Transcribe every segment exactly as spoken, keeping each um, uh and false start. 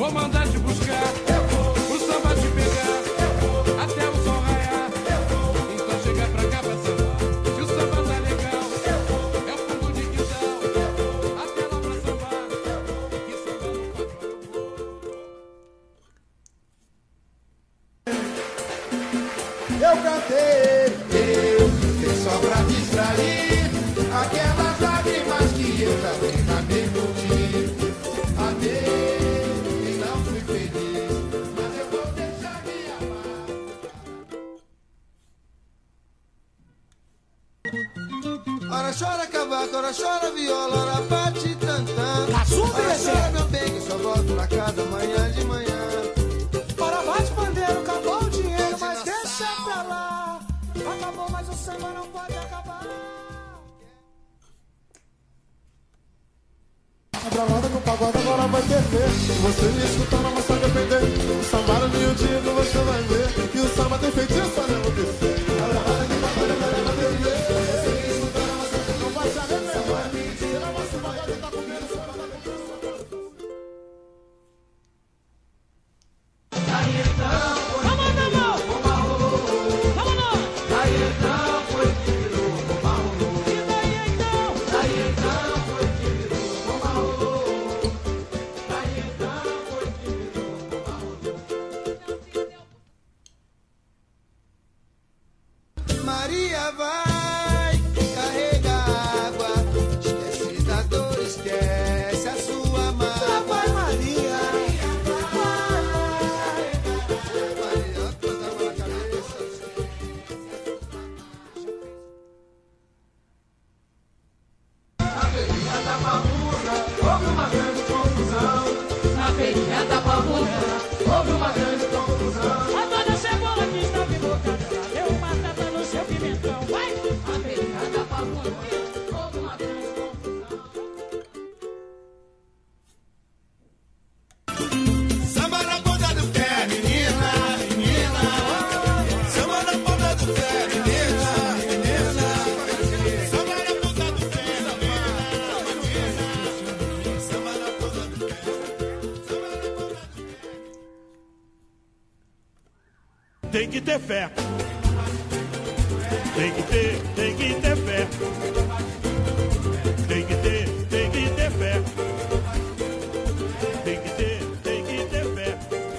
vou mandar te buscar, eu vou, o samba te pegar, eu vou, até o sol raiar, eu vou, então chega pra cá pra sambar, se o samba tá legal, eu vou, é o fundo de quintal, eu vou, até lá pra sambar, eu vou, que samba no patrão eu vou. Eu cantei, eu cantei só pra distrair aquelas lágrimas que eu também amei por ti. Amei e não fui feliz, mas eu vou deixar me amar. Ora chora cavaco, ora chora viola, ora bate tantã. Ora chora meu bem, que só volto na casa amanhã de manhã. Ora bate pandeiro, acabou o dinheiro, mas deixa pra lá. Acabou, mas o samba não pode acabar. A bravada com o pagode agora vai perder. Se você me escutar, não vai se arrepender. O samba no meu dia você vai ver que o samba tem feitiço pra enlouquecer. A bravada com o pagode agora vai perder. Se você me escutar, não vai se arrepender. Será que o pagode tá comendo, o samba tá comendo, o samba tá comendo. Aí então foi que virou bombarolô. Aí então foi que virou bombarolô. Aí então foi que virou bombarolô. Aí então foi que virou bombarolô. Maria vai, carrega água, esquece da dor, esquece a sua mágoa. Vai, Maria. Maria, toda na cabeça. Na feirinha da Pavuna, houve uma grande confusão. Na feirinha da Pavuna, houve uma grande confusão. A dona cebola que estava invocada, deu batata no seu pimentão. Vai! Na feirinha da Pavuna, houve uma grande confusão. Samba na ponta do pé, menina, menina. Samba na ponta do pé, menina, menina. Samba na ponta do pé, menina, menina. Samba na ponta do pé, samba na ponta do pé. Tem que ter fé. Tem que ter, tem que ter fé. Tem que ter, tem que ter fé. Tem que ter, tem que ter fé.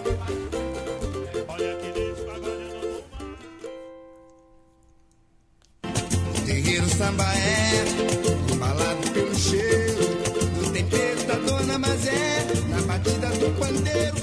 Olha que nesse pagode eu não vou mais. Terreiro samba é embalado pelo cheiro do tempero da dona Mazé, na batida do pandeiro